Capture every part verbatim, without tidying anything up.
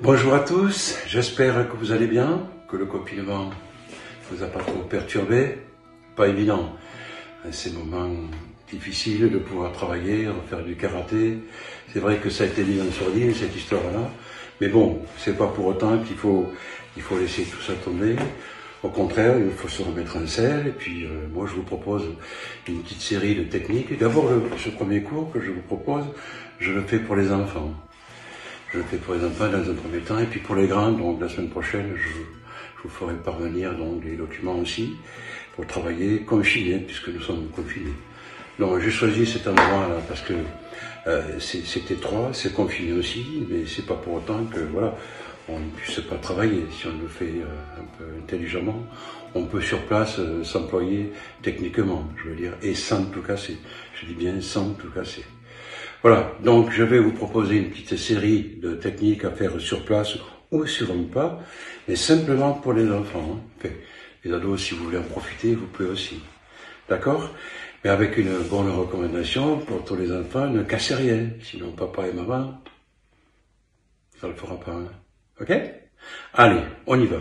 Bonjour à tous, j'espère que vous allez bien, que le confinement ne vous a pas trop perturbé. Pas évident, ces moments difficiles de pouvoir travailler, refaire du karaté. C'est vrai que ça a été mis en sourdine, cette histoire-là. Mais bon, c'est pas pour autant qu'il faut, il faut laisser tout ça tomber. Au contraire, il faut se remettre en selle. Et puis, euh, moi, je vous propose une petite série de techniques. D'abord, ce premier cours que je vous propose, je le fais pour les enfants. Je le fais pour les enfants dans un premier temps, et puis pour les grands, donc la semaine prochaine, je, je vous ferai parvenir donc des documents aussi pour travailler confinés, puisque nous sommes confinés. Donc j'ai choisi cet endroit-là parce que euh, c'est étroit, c'est confiné aussi, mais c'est pas pour autant que voilà, on ne puisse pas travailler. Si on le fait euh, un peu intelligemment, on peut sur place euh, s'employer techniquement, je veux dire, et sans tout casser. Je dis bien sans tout casser. Voilà, donc je vais vous proposer une petite série de techniques à faire sur place ou sur un pas, mais simplement pour les enfants. Hein. Enfin, les ados, si vous voulez en profiter, vous pouvez aussi. D'accord? Mais avec une bonne recommandation pour tous les enfants, ne cassez rien, sinon papa et maman, ça ne le fera pas. Hein. Ok? Allez, on y va.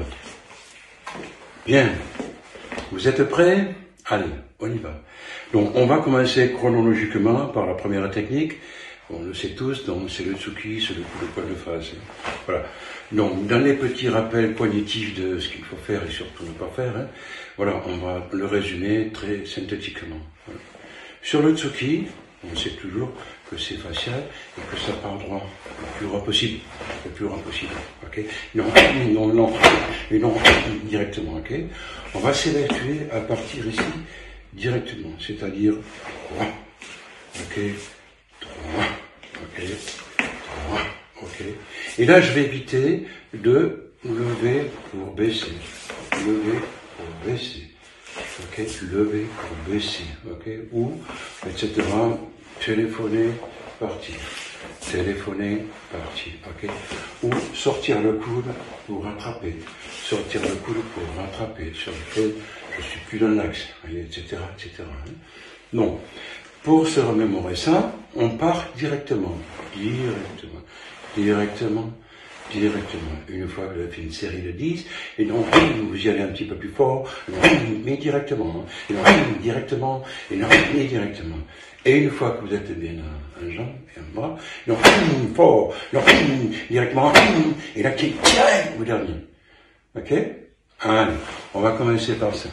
Bien, vous êtes prêts? Allez, on y va. Donc, on va commencer chronologiquement par la première technique. On le sait tous, donc c'est le tsuki, c'est le coup de poing de face. Voilà. Donc, dans les petits rappels cognitifs de ce qu'il faut faire et surtout ne pas faire, hein, voilà, on va le résumer très synthétiquement. Voilà. Sur le tsuki, on sait toujours que c'est facial et que ça part droit, le plus droit possible, le plus droit possible. Ok? Non, non, non, et non directement. Ok? On va s'évertuer à partir ici directement, c'est-à-dire droit. Ok? Droit. Ok? Droit. Ok? Et là, je vais éviter de lever pour baisser. Lever pour baisser. Ok? Lever pour baisser. Ok? Ou, et cetera. Téléphoner, partir. Téléphoner, partir. Ok? Ou sortir le coude pour rattraper. Sortir le coude pour rattraper. Sur lequel je suis plus dans l'axe. Et cetera, et cetera. Donc, pour se remémorer ça, on part directement. Directement. Directement. Directement. Une fois que vous avez fait une série de dix, et donc vous y allez un petit peu plus fort, mais directement, et donc directement, et donc mais directement. Et une fois que vous êtes bien en jambe et en bras, donc fort, donc directement, et là qui tient au dernier. Ok? Allez, on va commencer par ça.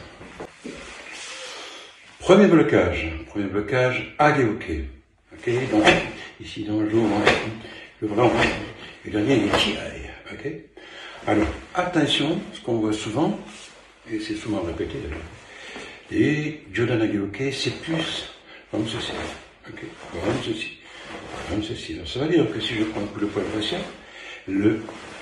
Premier blocage, premier blocage, ageuke. Ok? Donc ici dans le jour, le bras. Le dernier est tiré, ok? Alors, attention, ce qu'on voit souvent, et c'est souvent répété d'ailleurs, et Jodan Ageuke, c'est plus comme ceci, ok? Comme ceci, comme ceci. Alors, ça veut dire que si je prends un coup de poing facial, le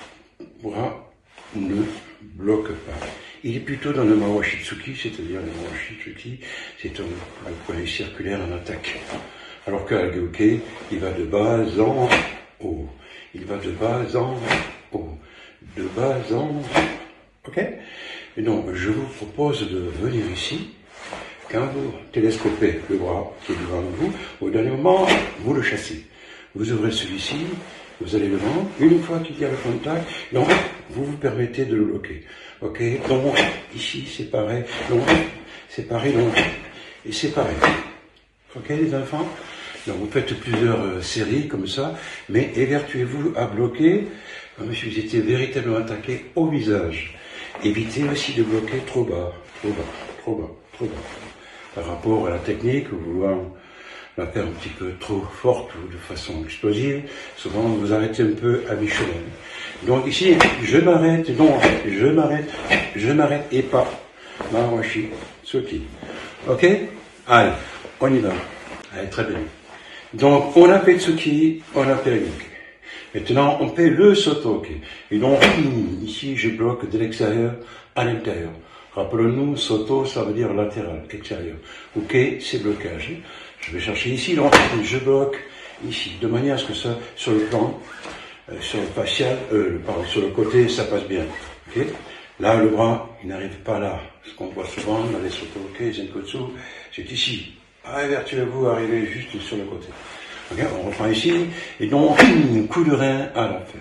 bras ne bloque pas. Il est plutôt dans le Mawashi Tsuki, c'est-à-dire le Mawashi Tsuki, c'est un, un point circulaire en attaque. Alors qu'à Ageuke, il va de bas en haut. Il va de bas en haut, de bas en haut, ok? Et donc, je vous propose de venir ici, quand vous télescopez le bras qui est devant vous, au dernier moment, vous le chassez. Vous ouvrez celui-ci, vous allez devant, une fois qu'il y a le contact, donc, vous vous permettez de le bloquer, ok? Donc, ici, c'est pareil, donc, c'est pareil, donc, et c'est pareil. Ok, les enfants? Donc vous faites plusieurs euh, séries comme ça, mais évertuez-vous à bloquer comme si vous étiez véritablement attaqué au visage. Évitez aussi de bloquer trop bas, trop bas, trop bas, trop bas. Par rapport à la technique, vouloir la faire un petit peu trop forte ou de façon explosive, souvent vous arrêtez un peu à mi-chemin. Donc ici, je m'arrête, non, je m'arrête, je m'arrête et pas. Mawashi Tsuki. Ok? Allez, on y va. Allez, très bien. Donc, on a fait Tsuki, on a fait Ageuke. Maintenant, on fait le Sotoke. Et donc, ici, je bloque de l'extérieur à l'intérieur. Rappelons-nous, Soto, ça veut dire latéral, extérieur. Ok, c'est blocage. Je vais chercher ici, donc, je bloque ici, de manière à ce que ça, sur le plan, euh, sur le facial, euh, pardon, sur le côté, ça passe bien. Ok? Là, le bras, il n'arrive pas là. Ce qu'on voit souvent dans les Sotoke, Zenkotsu, c'est ici. Évertuez-vous, arrivez juste sur le côté. Regarde, on reprend ici, et donc, coup de rein à la fin.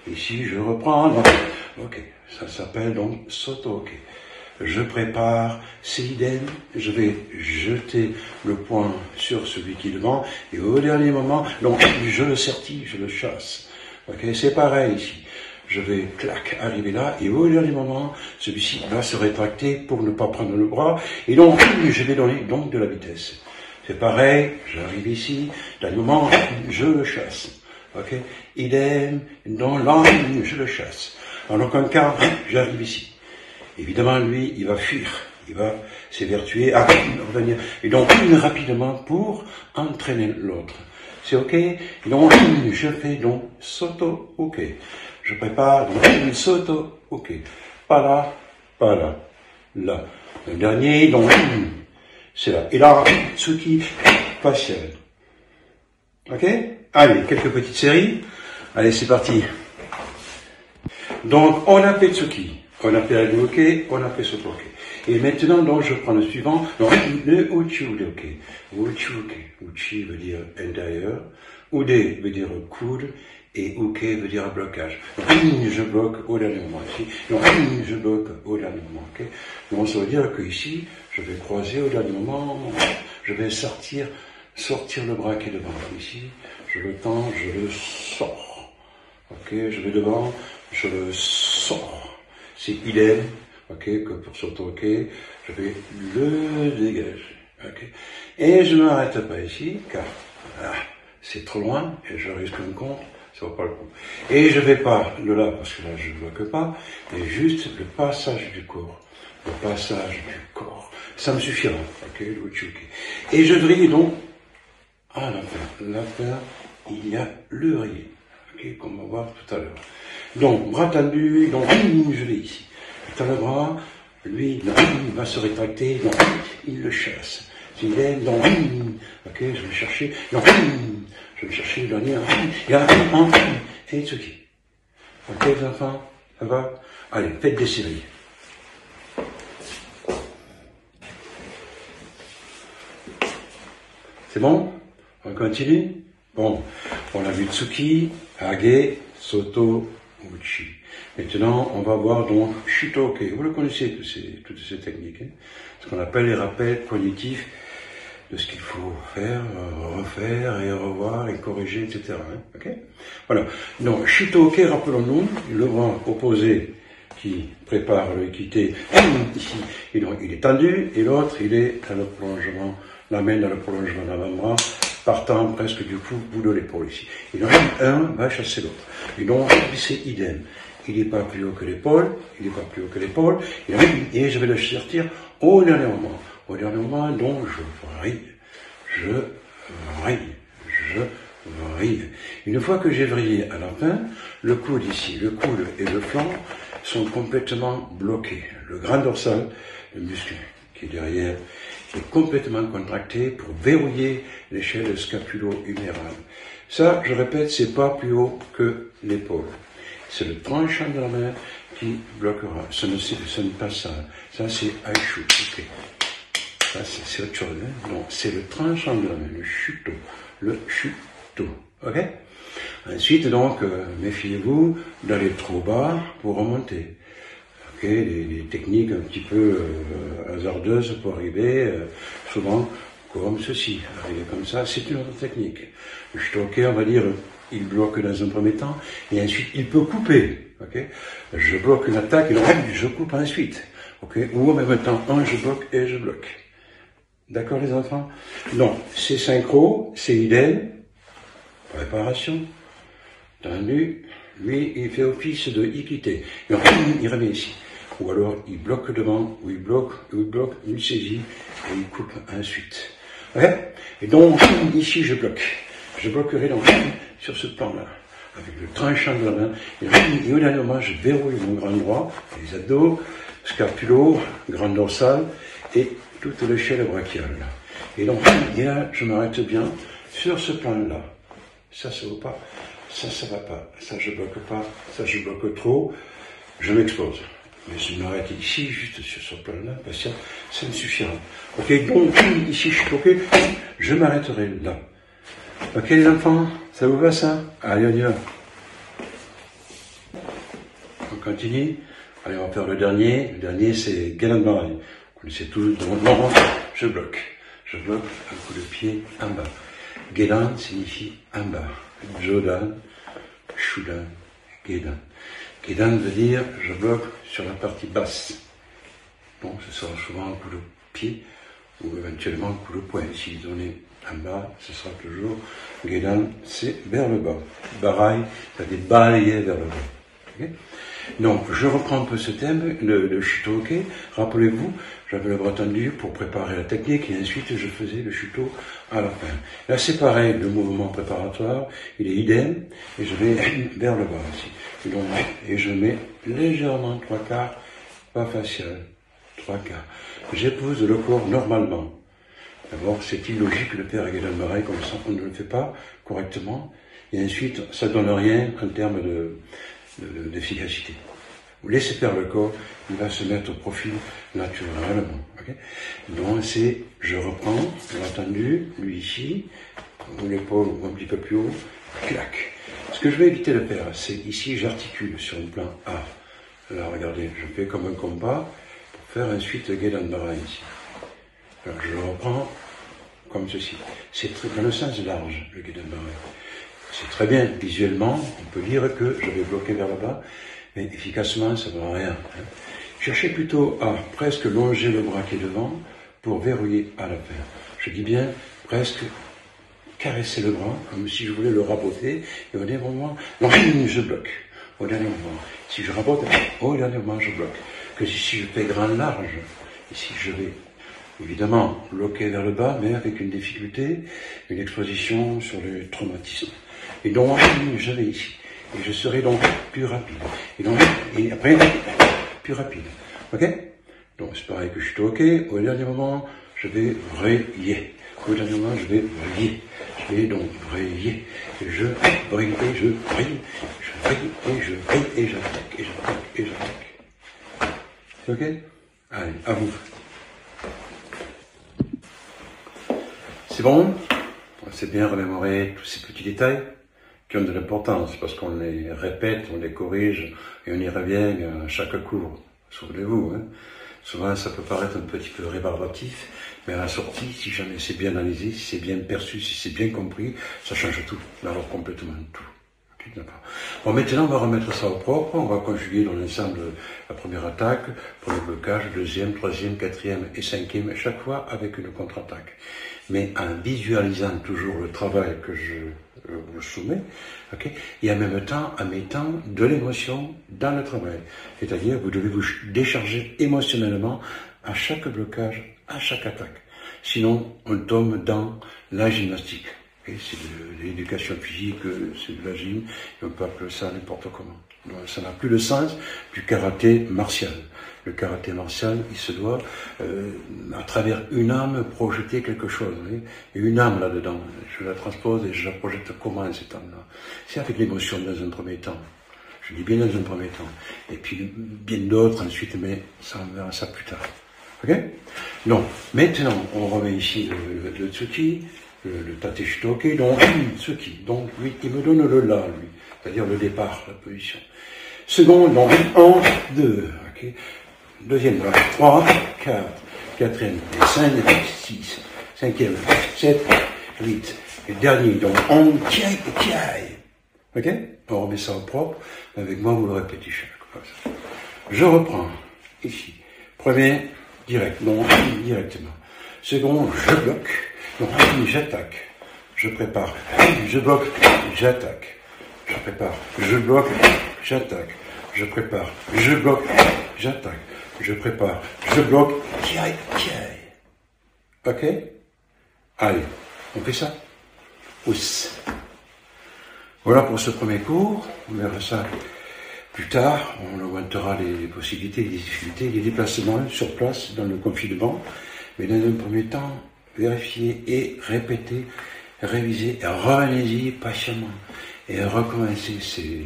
Ici, je reprends. Ok, ça s'appelle donc soto-ok. Je prépare, c'est idem, je vais jeter le poing sur celui qui est devant, et au dernier moment, donc, je le sertis, je le chasse. Ok, c'est pareil ici. Je vais, clac, arriver là, et au dernier moment, celui-ci va se rétracter pour ne pas prendre le bras, et donc, je vais donner donc de la vitesse. C'est pareil, j'arrive ici, dernier moment, je le chasse. Ok, idem, dans l'angle, je le chasse. En aucun cas, j'arrive ici. Évidemment, lui, il va fuir, il va s'évertuer à revenir. Et donc, rapidement pour entraîner l'autre. C'est ok? Et donc, je fais donc soto, ok. Je prépare donc soto, ok. Pas là, pas là, là. Le dernier, donc, c'est là. Et là, tsuki facial. Ok? Allez, quelques petites séries. Allez, c'est parti. Donc, on a fait tsuki. On a fait ok, on a fait soto ok. Et maintenant, donc, je prends le suivant. Donc, le uchi ude ok. Uchi ok. Uchi veut dire intérieur. Ude veut dire coude. Et ok veut dire blocage. Donc, je bloque au dernier moment ici. Donc, je bloque au dernier moment, ok. Donc, ça veut dire que ici, je vais croiser au dernier moment. Je vais sortir, sortir le bras qui est devant. Ici, je le tends, je le sors. Ok, je vais devant, je le sors. C'est idem, ok, que pour soto ok, je vais le dégager, ok. Et je ne m'arrête pas ici, car ah, c'est trop loin, et je risque un compte, ça vaut pas le coup. Et je vais pas de là, parce que là je ne bloque pas, mais juste le passage du corps, le passage du corps, ça me suffira, ok, ok. Et je vrille donc à l'intérieur. L'intérieur, il y a le vriller, ok, comme on va voir tout à l'heure. Donc, bras tendu, donc, je l'ai ici. Dans le bras, lui, il va se rétracter, donc, il le chasse. S'il est, donc, ok, je vais le chercher, donc, je vais le chercher, le dernier, il y a un, et tsuki. Ok, les enfants, ça va? Allez, faites des séries. C'est bon? On continue? Bon, on a vu tsuki, hage, soto, uchi. Maintenant, on va voir donc Shutoke. Vous le connaissez, toutes ces, toutes ces techniques. Hein, ce qu'on appelle les rappels cognitifs de ce qu'il faut faire, euh, refaire et revoir et corriger, et cetera. Hein, okay, voilà. Donc, Shutoke, rappelons-nous, le bras opposé qui prépare le kite ici, et donc, il est tendu, et l'autre, il est dans le prolongement, la main dans le prolongement de l'avant-bras, partant presque du coup, bout de l'épaule ici. Et donc, un va chasser l'autre. Et donc, c'est idem. Il n'est pas plus haut que l'épaule, il n'est pas plus haut que l'épaule, et je vais le sortir au dernier moment. Au dernier moment, donc, je vrille, je vrille, je vrille. Une fois que j'ai vrillé à la fin, le coude ici, le coude et le flanc sont complètement bloqués. Le grand dorsal, le muscle qui est derrière, est complètement contracté pour verrouiller l'échelle scapulo-humérale. Ça, je répète, c'est pas plus haut que l'épaule. C'est le tranchant de la main qui bloquera. Ce n'est pas ça. Ça, c'est aishu. Ok. Ça, c'est autre chose. Hein? Non, c'est le tranchant de la main, le chuto. Le chuto. Ok? Ensuite, donc, euh, méfiez-vous d'aller trop bas pour remonter. Ok? Des, des techniques un petit peu euh, hasardeuses pour arriver, euh, souvent comme ceci. Arriver comme ça, c'est une autre technique. Le chuto, on va dire, il bloque dans un premier temps, et ensuite il peut couper. Okay, je bloque une attaque, et donc je coupe ensuite. Okay, ou en même temps, un, je bloque et je bloque. D'accord, les enfants? Donc, c'est synchro, c'est idem. Préparation. Tendu. Lui, il fait office de ikite. Et donc, il remet ici. Ou alors, il bloque devant, ou il bloque, ou il bloque, il saisit, et il coupe ensuite. Okay, et donc, ici, je bloque. Je bloquerai donc sur ce plan-là, avec le tranchant de la main, et au dernier moment, je verrouille mon grand droit, les abdos, scapulo, grand dorsal, et toute l'échelle brachiale. Et donc, et là, je m'arrête bien sur ce plan-là. Ça, ça va pas, ça, ça va pas, ça, je bloque pas, ça, je bloque trop, je m'expose. Mais je m'arrête ici, juste sur ce plan-là, parce que ça me suffira. Ok, donc, ici, je suis bloqué, je m'arrêterai là. Ok les enfants, ça vous va ça? Allez, on y va. continue. Allez, on va faire le dernier. Le dernier, c'est Gedan Barai. Vous connaissez tous le nom. Je bloque. Je bloque un coup de pied en bas. Gedan signifie en bas. Jodan, Shudan, Gedan. Gedan veut dire je bloque sur la partie basse. Donc ce sera souvent un coup de pied ou éventuellement un coup de poing. Si on est en bas, ce sera toujours Gedan, c'est vers le bas. Barai, c'est-à-dire balayer vers le bas. Okay? Donc, je reprends un peu ce thème, le, le shuto-oke. Rappelez-vous, j'avais le bras tendu pour préparer la technique et ensuite je faisais le shuto à la fin. Là, c'est pareil, le mouvement préparatoire, il est idem et je vais vers le bas ici. Et, donc, et je mets légèrement trois quarts, pas facial, trois quarts. J'épouse le corps normalement. D'abord, c'est illogique de faire Gedan Barai comme ça, on ne le fait pas correctement. Et ensuite, ça donne rien en termes de d'efficacité. Vous laissez faire le corps, il va se mettre au profil naturellement. Okay? Donc c'est, je reprends, bien entendu, lui ici, ou l'épaule un petit peu plus haut, clac. Ce que je vais éviter de faire, c'est ici j'articule sur un plan A. Là, regardez, je fais comme un compas pour faire ensuite Gedan Barai ici. Alors je le reprends comme ceci. C'est dans le sens large, le Gedan Barai. C'est très bien, visuellement, on peut dire que je vais bloquer vers le bas, mais efficacement, ça ne va rien. Hein. Cherchez plutôt à presque longer le bras qui est devant pour verrouiller à la fin. Je dis bien presque caresser le bras, comme si je voulais le raboter, et au dernier moment, non, je bloque. Au dernier moment, si je rabote, au dernier moment, je bloque. Que si je fais grand large, ici je vais évidemment bloquer vers le bas, mais avec une difficulté, une exposition sur le traumatisme. Et donc, je vais ici. Et je serai donc plus rapide. Et donc, et après, plus rapide. Ok? Donc, c'est pareil que je suis ok. Au dernier moment, je vais rayer. Au dernier moment, je vais rayer. Je vais donc rayer. Et je brille et je brille. Je brille et je brille et j'attaque. Et j'attaque et j'attaque. C'est ok? Allez, à vous. C'est bon? On s'est bien remémoré tous ces petits détails qui ont de l'importance, parce qu'on les répète, on les corrige, et on y revient à chaque cours. Souvenez-vous, hein. Souvent ça peut paraître un petit peu rébarbatif, mais à la sortie, si jamais c'est bien analysé, si c'est bien perçu, si c'est bien compris, ça change tout, alors complètement tout. Okay, d'accord. Bon, maintenant on va remettre ça au propre, on va conjuguer dans l'ensemble la première attaque, pour le blocage, deuxième, troisième, quatrième et cinquième, chaque fois avec une contre-attaque. Mais en visualisant toujours le travail que je vous soumets, okay, et en même temps en mettant de l'émotion dans le travail. C'est-à-dire vous devez vous décharger émotionnellement à chaque blocage, à chaque attaque. Sinon, on tombe dans la gymnastique. Okay, c'est de l'éducation physique, c'est de la gym, et on peut appeler ça n'importe comment. Donc, ça n'a plus le sens du karaté martial. Le karaté martial, il se doit, euh, à travers une âme, projeter quelque chose. Vous et une âme là-dedans. Je la transpose et je la projette comment, cette âme-là? C'est avec l'émotion dans un premier temps. Je dis bien dans un premier temps. Et puis bien d'autres ensuite, mais ça, on verra ça plus tard. Ok? Donc, maintenant, on remet ici le, le, le tsuki, le, le tate shuto-oke, donc tsuki. Donc, lui, il me donne le la, lui. C'est-à-dire le départ, la position. Second, donc, un, deux, ok? Deuxième, trois, quatre, quatrième, cinq, six, cinquième, sept, huit, et dernier, donc on tiaï, tiaï. Ok? On remet ça au propre, avec moi vous le répétez chaque fois. Je reprends, ici. Premier, direct, non, directement. Second, je bloque, non, j'attaque. Je prépare, je bloque, j'attaque. Je prépare, je bloque, j'attaque. Je prépare, je bloque, j'attaque. Je prépare, je bloque, tiaï, tiaï. Ok? Allez, on fait ça? Ous. Voilà pour ce premier cours. On verra ça plus tard. On augmentera les possibilités, les difficultés, les déplacements sur place dans le confinement. Mais dans un premier temps, vérifiez et répétez, révisez, et revenez-y patiemment. Et recommencez. C'est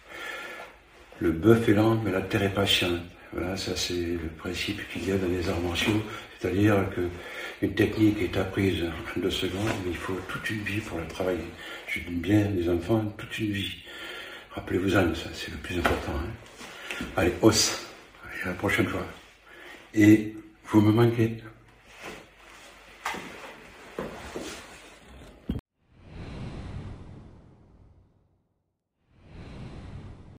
le bœuf est lent, mais la terre est patiente. Voilà, ça c'est le principe qu'il y a dans les arts martiaux, c'est-à-dire qu'une technique est apprise en deux secondes, mais il faut toute une vie pour la travailler. Je dis bien, les enfants, toute une vie. Rappelez-vous-en, ça c'est le plus important. Hein. Allez, os. Allez, à la prochaine fois. Et vous me manquez.